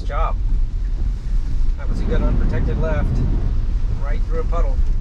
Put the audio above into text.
job. That was a good unprotected left, right through a puddle.